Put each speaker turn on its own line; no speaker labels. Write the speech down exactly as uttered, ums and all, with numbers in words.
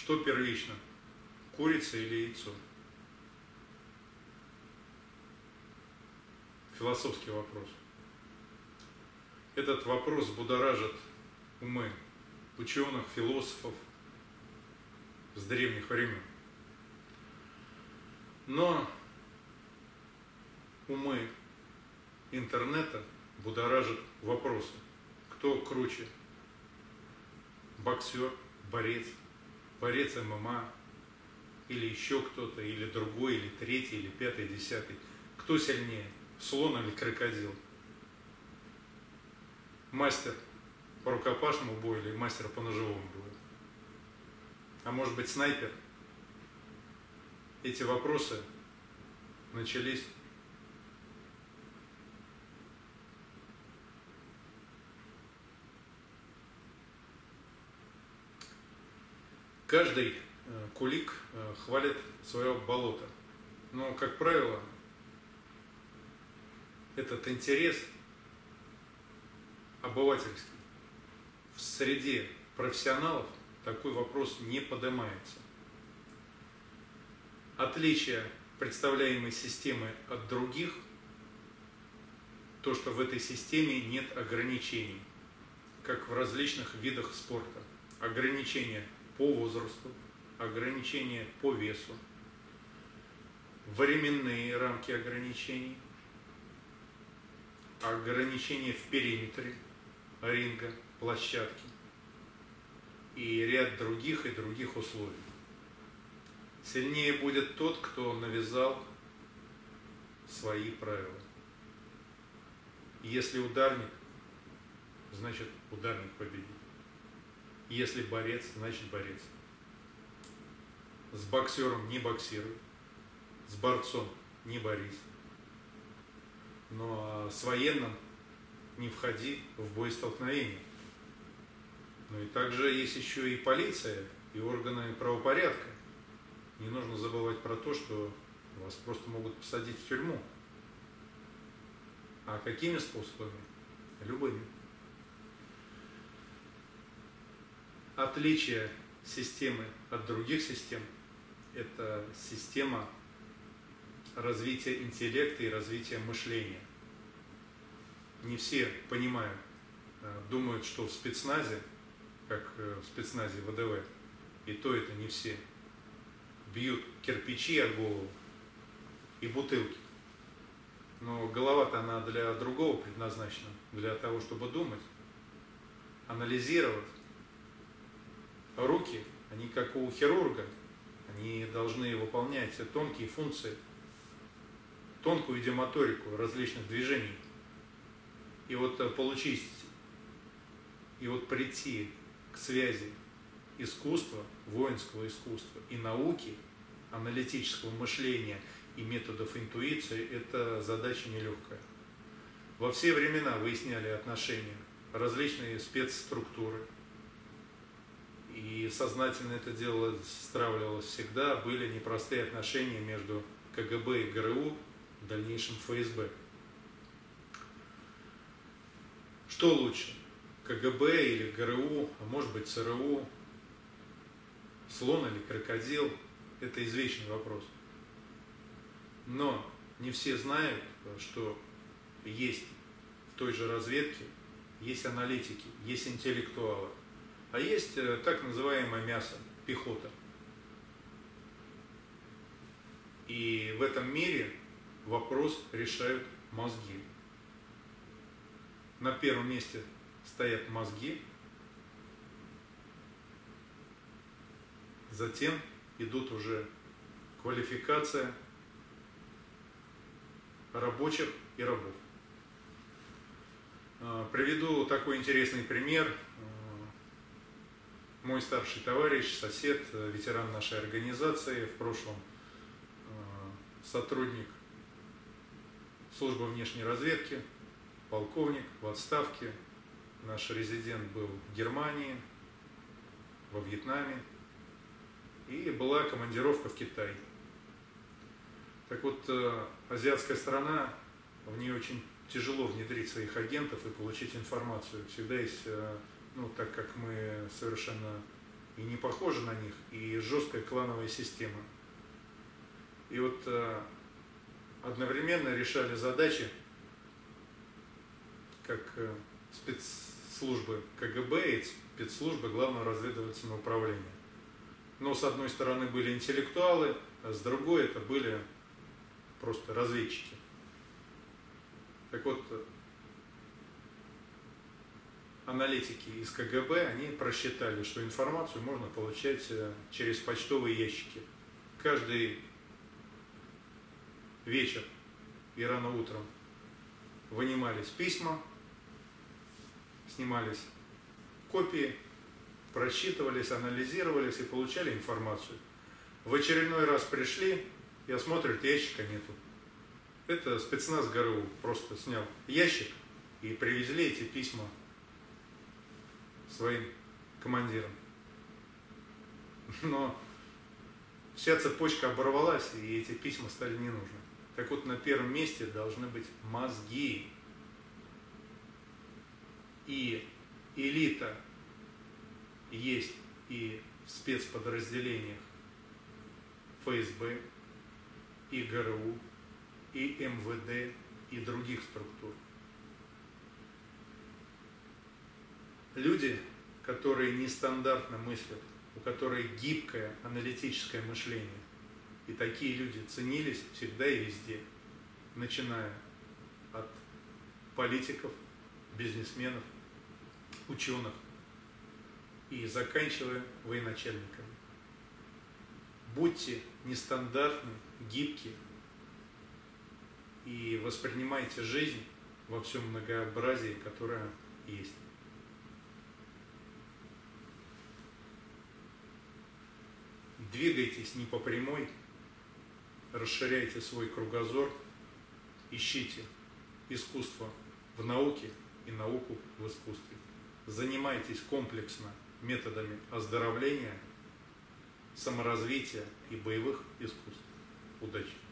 Что первично? Курица или яйцо? Философский вопрос. Этот вопрос будоражит умы ученых, философов с древних времен. Но умы интернета будоражат вопросы. Кто круче? Боксер, борец, борец эм эм а, или еще кто-то, или другой, или третий, или пятый, десятый. Кто сильнее? Слон или крокодил? Мастер по рукопашному бою или мастер по ножевому бою? А может быть снайпер? Эти вопросы начались каждый кулик хвалит свое болото. Но, как правило, этот интерес обывательский в среде профессионалов такой вопрос не поднимается. Отличие представляемой системы от других, то, что в этой системе нет ограничений, как в различных видах спорта. Ограничения по возрасту, ограничения по весу, временные рамки ограничений, ограничения в периметре ринга, площадки и ряд других и других условий. Сильнее будет тот, кто навязал свои правила. Если ударник, значит ударник победит. Если борец, значит борец. С боксером не боксируй, с борцом не борись. Но с военным не входи в боестолкновение. Ну и также есть еще и полиция, и органы правопорядка. Не нужно забывать про то, что вас просто могут посадить в тюрьму. А какими способами? Любыми. Отличие системы от других систем – это система развития интеллекта и развития мышления. Не все понимают, думают, что в спецназе, как в спецназе вэ дэ вэ, и то это не все, бьют кирпичи о голову и бутылки. Но голова-то она для другого предназначена, для того, чтобы думать, анализировать. Руки, они как у хирурга, они должны выполнять все тонкие функции, тонкую идиомоторику различных движений. И вот получить, и вот прийти к связи искусства, воинского искусства и науки, аналитического мышления и методов интуиции – это задача нелегкая. Во все времена выясняли отношения различные спецструктуры, и сознательно это дело стравливалось всегда, были непростые отношения между ка гэ бэ и гэ эр у, в дальнейшем эф эс бэ. Что лучше, ка гэ бэ или гэ эр у, а может быть цэ эр у, слон или крокодил – это извечный вопрос. Но не все знают, что есть в той же разведке, есть аналитики, есть интеллектуалы, а есть так называемое мясо, пехота. И в этом мире вопрос решают мозги. На первом месте стоят мозги, затем идут уже квалификация рабочих и рабов. Приведу такой интересный пример. Мой старший товарищ, сосед, ветеран нашей организации, в прошлом сотрудник службы внешней разведки, полковник в отставке. Наш резидент был в Германии, во Вьетнаме, и была командировка в Китай. Так вот, азиатская страна, в ней очень тяжело внедрить своих агентов и получить информацию. Всегда есть, ну, так как мы совершенно и не похожи на них, и жесткая клановая система. И вот э, одновременно решали задачи, как э, спецслужбы КГБ и спецслужбы Главного разведывательного управления. Но с одной стороны были интеллектуалы, а с другой это были просто разведчики. Так вот, аналитики из КГБ, они просчитали, что информацию можно получать через почтовые ящики. Каждый вечер и рано утром вынимались письма, снимались копии, просчитывались, анализировались и получали информацию. В очередной раз пришли и осмотрят, ящика нету. Это спецназ ГРУ просто снял ящик и привезли эти письма своим командирам. Но вся цепочка оборвалась, и эти письма стали не нужны. Так вот, на первом месте должны быть мозги. И элита есть и в спецподразделениях ФСБ, и ГРУ, и МВД, и других структур. Люди, которые нестандартно мыслят, у которых гибкое аналитическое мышление, и такие люди ценились всегда и везде, начиная от политиков, бизнесменов, ученых и заканчивая военачальниками. Будьте нестандартны, гибки и воспринимайте жизнь во всем многообразии, которое есть. Двигайтесь не по прямой, расширяйте свой кругозор, ищите искусство в науке и науку в искусстве. Занимайтесь комплексно методами оздоровления, саморазвития и боевых искусств. Удачи!